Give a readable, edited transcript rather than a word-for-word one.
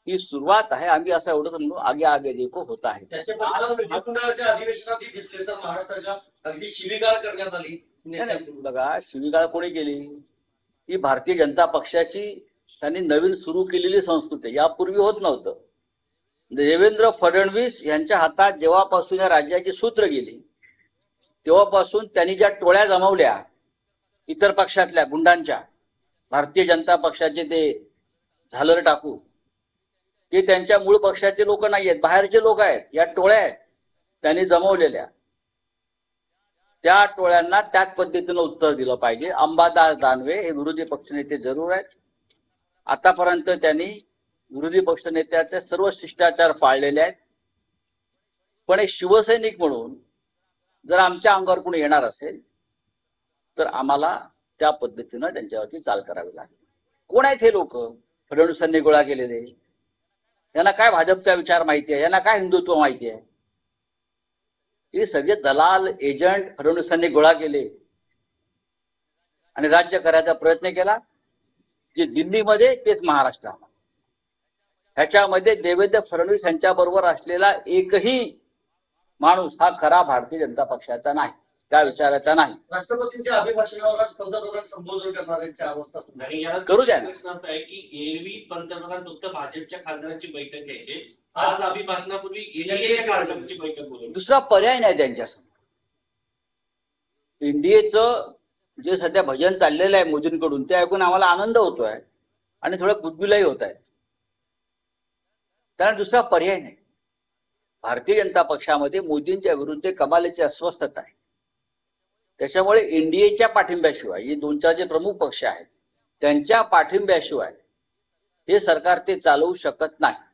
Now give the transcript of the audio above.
ही सुरुवात आहे. आम्ही असं एवढंच म्हणू, आगे आगे देखो होता है. त्याचे परिणाम विधिमंडळाच्या अधिवेशनातही दिसले सर. महाराष्ट्राच्या अगदी शिवीगाळ करण्यात आली. बघा, शिवीगाळ कोणी केली? ही भारतीय जनता पक्षाची त्यांनी नवीन सुरू केलेली संस्कृती, यापूर्वी होत नव्हतं. देवेंद्र फडणवीस यांच्या हातात जेव्हापासून या राज्याची सूत्र गेली तेव्हापासून त्यांनी ज्या टोळ्या जमवल्या इतर पक्षातल्या गुंडांच्या, भारतीय जनता पक्षाचे ते झालर टाकू, ते त्यांच्या मूळ पक्षाचे लोक नाही आहेत, बाहेरचे लोक आहेत. या टोळ्या आहेत त्यांनी जमवलेल्या. त्या टोळ्यांना त्याच पद्धतीनं उत्तर दिलं पाहिजे. अंबादास दानवे हे विरोधी पक्षनेते जरूर आहेत. आतापर्यंत त्यांनी विरोधी पक्षनेत्याचे सर्व शिष्टाचार पाळलेले आहेत. पण एक शिवसैनिक म्हणून जर आमच्या अंगावर कोणी येणार असेल तर आम्हाला त्या पद्धतीनं त्यांच्यावरती चाल करावी लागेल. कोण आहेत हे लोक? फडणवीसांनी गोळा केलेले. यांना काय भाजपचा विचार माहिती आहे? यांना काय हिंदुत्व माहिती आहे? हे सगळे दलाल एजंट फडणवीसांनी गोळा केले आणि राज्य करायचा प्रयत्न केला. जे दिल्लीमध्ये तेच महाराष्ट्रात. ह्याच्यामध्ये देवेंद्र फडणवीस यांच्या बरोबर असलेला एकही माणूस हा खरा भारतीय जनता पक्षाचा नाही, त्या विचाराचा नाही. राष्ट्रपतींच्या अभिभाषणावर आज पंतप्रधान संबोधन करणाऱ्यांची अवस्था करू द्या ना. प्रश्न आहे की एरवी पंतप्रधान फक्त भाजपच्या खासदारांची बैठक घ्यायचे, आज अभिभाषणापूर्वी एनडीएच्या खासदारांची बैठक बोलवली. दुसरा पर्याय नाही त्यांच्यासमोर. एनडीएचं जे सध्या भजन चाललेलं आहे मोदींकडून, ते ऐकून आम्हाला आनंद होतोय आणि थोडं गुदगुलाही होत आहेत. त्यांना दुसरा पर्याय नाही. भारतीय जनता पक्षामध्ये मोदींच्या विरुद्ध कमालीची अस्वस्थता आहे. त्याच्यामुळे एनडीएच्या पाठिंब्याशिवाय, हे दोन चार जे प्रमुख पक्ष आहेत त्यांच्या पाठिंब्याशिवाय हे सरकार ते चालवू शकत नाही.